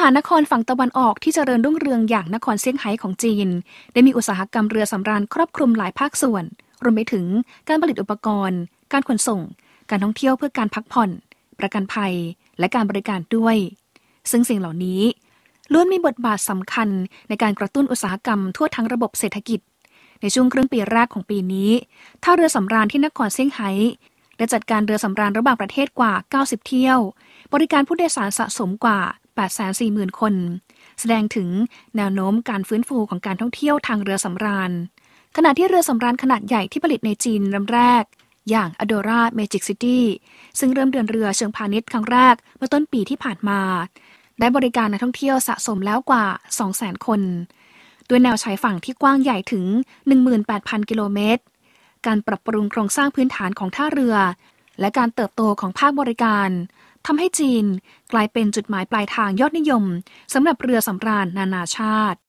านครฝั่งตะวันออกที่เจริญรุ่งเรืองอย่างนครเซี่ยงไฮ้ของจีนได้มีอุตสาหกรรมเรือสำราญครอบคลุมหลายภาคส่วนรวมไปถึงการผลิตอุปกรณ์การขนส่งการท่องเที่ยวเพื่อการพักผ่อนประกันภัยและการบริการด้วยซึ่งสิ่งเหล่านี้ล้วนมีบทบาทสำคัญในการกระตุ้นอุตสาหกรรมทั่วทั้งระบบเศรษฐกิจในช่วงครึ่งปีแรกของปีนี้ท่าเรือสำราญที่นครเซี่ยงไฮ้ได้จัดการเรือสำราญระหว่างประเทศกว่า90เที่ยวบริการผู้โดยสารสะสมกว่า840,000 คนแสดงถึงแนวโน้มการฟื้นฟูของการท่องเที่ยวทางเรือสำราญขณะที่เรือสำราญขนาดใหญ่ที่ผลิตในจีนลำแรกอย่าง Adora Magic City ซึ่งเริ่มเดินเรือเชิงพาณิชย์ครั้งแรกเมื่อต้นปีที่ผ่านมาได้บริการนักท่องเที่ยวสะสมแล้วกว่า 200,000 คนด้วยแนวชายฝั่งที่กว้างใหญ่ถึง 18,000 กิโลเมตรการปรับปรุงโครงสร้างพื้นฐานของท่าเรือและการเติบโตของภาคบริการทำให้จีนกลายเป็นจุดหมายปลายทางยอดนิยมสำหรับเรือสำราญนานาชาติ